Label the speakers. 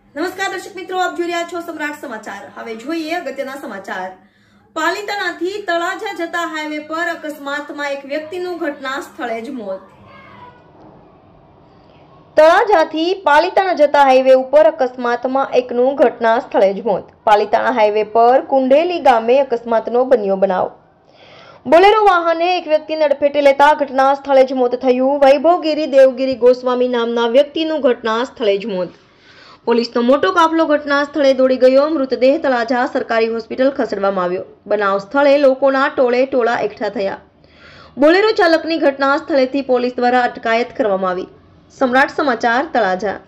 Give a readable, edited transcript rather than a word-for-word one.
Speaker 1: નમસ્કાર દર્શક મિત્રો, આપ જોઈ રહ્યા છો સમ્રાટ સમાચાર। હવે જોઈએ અગત્યના સમાચાર। પાલિતાણાથી તળાજા જતા હાઈવે પર અકસ્માતમાં એક વ્યક્તિનું ઘટના સ્થળે જ મોત। તળાજાથી પાલિતાણા જતા હાઈવે ઉપર અકસ્માતમાં એકનું ઘટના સ્થળે જ મોત। પાલિતાણા હાઈવે પર કુંડેલી ગામે અકસ્માતનો બન્યો બનાવ। બોલેરો વાહને એક વ્યક્તિને અડફેટે લેતા ઘટના સ્થળે જ મોત થયું। વૈભવગીરી દેવગીરી ગોસ્વામી નામના વ્યક્તિનું ઘટના સ્થળે જ મોત। પોલીસનો મોટો કાફલો ઘટના સ્થળે દોડી ગયો। મૃતદેહ તળાજા સરકારી હોસ્પિટલ ખસેડવામાં આવ્યો। બનાવ સ્થળે લોકોના ટોળે ટોળા એકઠા થયા। બોલેરો ચાલકની ઘટના સ્થળેથી પોલીસ દ્વારા અટકાયત કરવામાં આવી। સમ્રાટ સમાચાર તળાજા।